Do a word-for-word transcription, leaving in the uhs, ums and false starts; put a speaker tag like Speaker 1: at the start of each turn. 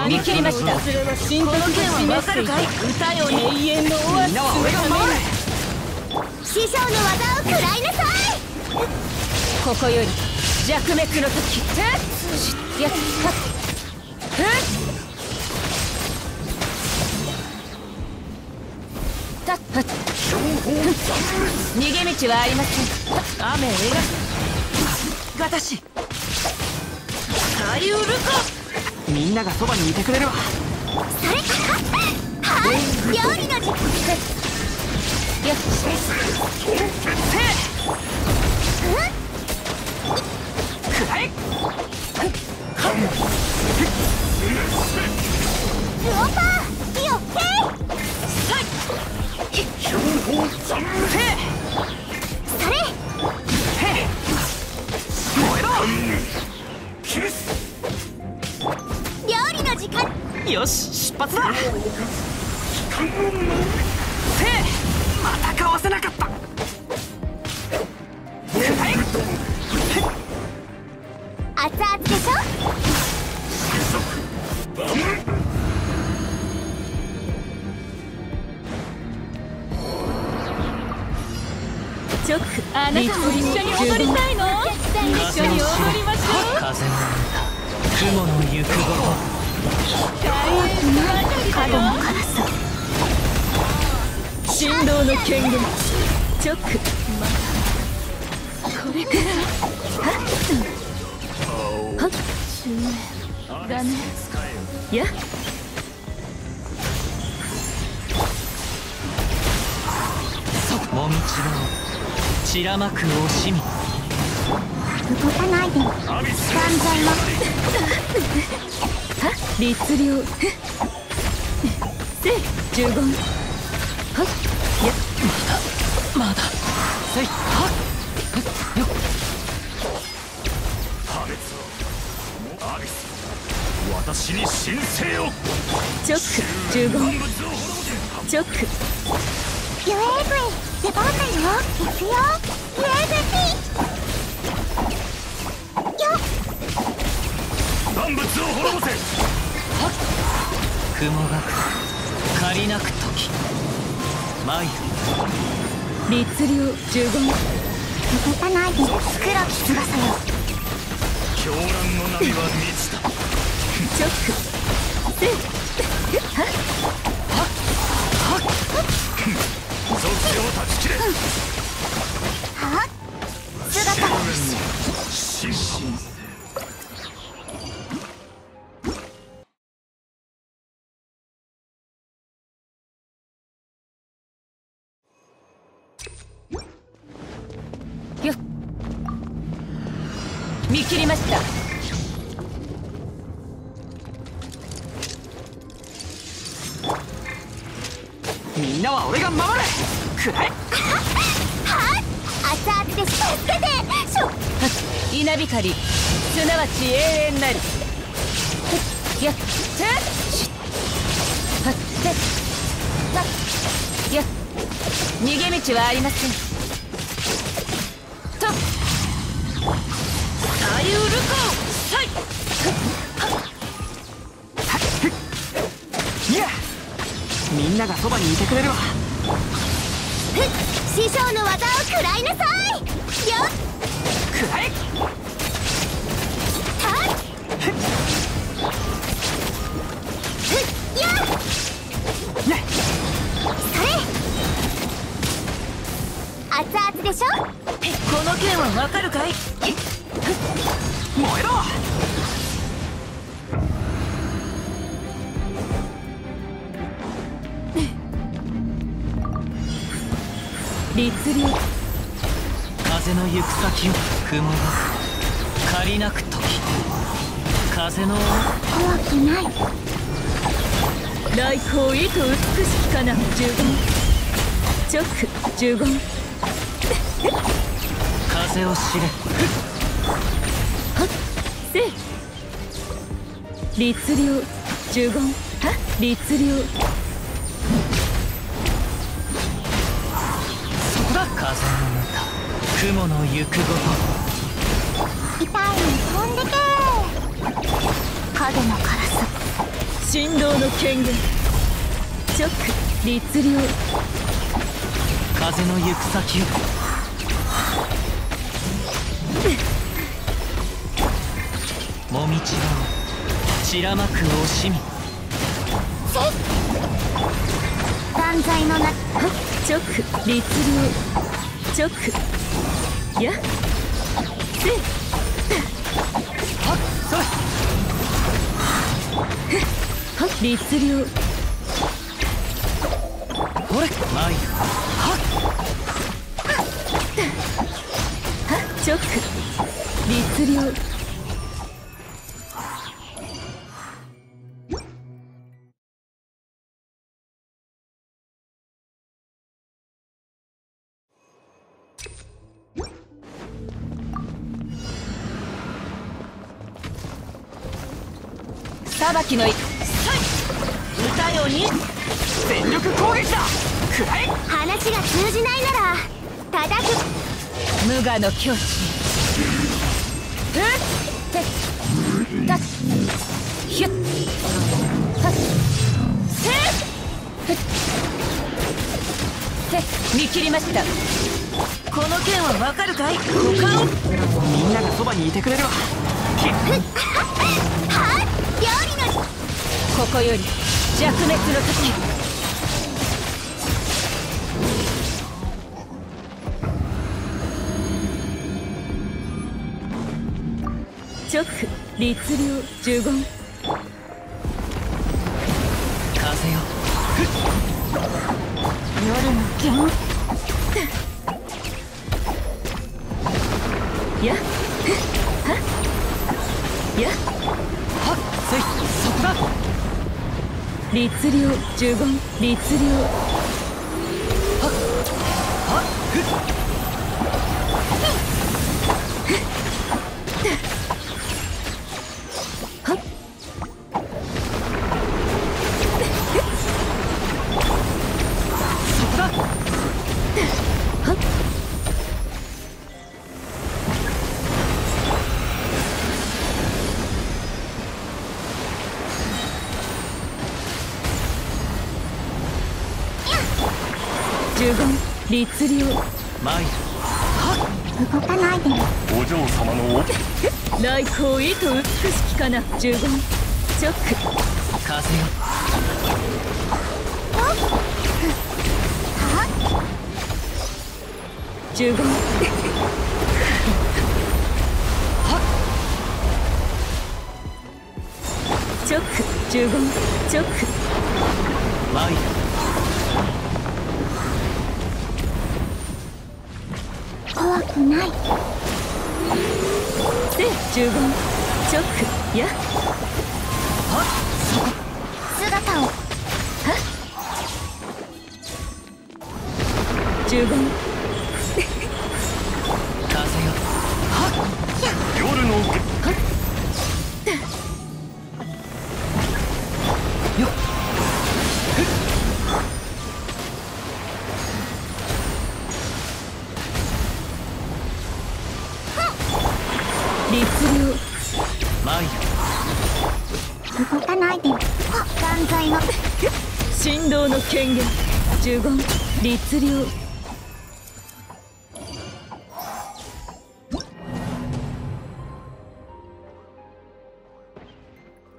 Speaker 1: 見切りました。新この剣はわかるかい。歌よ永遠のオアシスのために師匠の技を食らいなさい。ここより弱滅の時。やっはったっはっ逃げ道はありません。雨描く私サユルコ。みんながそばにいてくれるわ。それはい、料理の時間。よしくらえ。スオパーよっけさい標本残へそれへ燃えろキス料理の時間。よし出発だ。またかわせなかった。熱々でしょ。ちょっとあなたも一緒に踊りたいの？一緒に踊りましょう。風の雲の行くごと角のカラス振動の権限。チョックこれからはっ襲名だね。やもみちろ散らまく惜しみ。動かないで断罪はは律令せ十言はっやまだまだせいはっよっ破滅をアビス私に神聖を。チョック十言チョックユエーブイ出番だよ。行くよユエーブイよっ万物を滅ぼせ。はっ雲が借りなく時参る律令十言動かないで黒き翼よ。狂乱の波は満ちた。チョックせはっはっはっ属性を断ち切れ。はっ姿神聖よっ見切りました。みんなは俺が守れ。くらえ。はっ熱々で助けてしょ。はっ稲光すなわち永遠なり。やっはっはっやっ逃げ道はありません。とサユルコサイいやみんながそばにいてくれるわ。師匠の技を食らいなさい。よっ食らえ。はっやっそれ熱々でしょ。この剣はわかるかい。燃えろ。律令風の行く先を雲が借りなく時風の怖くない。来光意図美しきかな。十言チョック十言風を知れ。はっせ律令十言はっ律令風の歌雲の行くごと痛いに飛んでけ影のカラス振動の権限。直律令。風の行く先を。もみちばを散らまく惜しみ。
Speaker 2: 断罪のな
Speaker 1: 直律令。直やせはっそれはっ律令。ほれ参る。はっはっ直律令。裁きのい歌よに全力攻撃だ。くらえ。
Speaker 2: 話が通じないなら叩く。
Speaker 1: 無我の境地。ふっだひゅっはっせっせ見切りました。この剣はわかるかい。股間。みんながそばにいてくれるわ。
Speaker 2: 料理の
Speaker 1: ここより弱滅の時。直律令呪言。風よ。
Speaker 2: 夜の剣。
Speaker 1: やはっやはっせいそこだ。律令呪言。律令。はっはっふっはっそこだ。はっ呪言。律令。参る。
Speaker 2: 動かないで。
Speaker 3: お嬢様の
Speaker 1: 来光意と美しきかな。呪言。直風よ。呪言。はっ直呪言。直参る。
Speaker 2: 怖くない。
Speaker 1: せ呪言。直やはっそこ。
Speaker 2: 姿を。
Speaker 1: はっ呪言。風よ。はっ
Speaker 3: 夜の
Speaker 1: はっよっ律令。参る。
Speaker 2: 動かないで。断罪の
Speaker 1: 振動の権限。呪言。律令。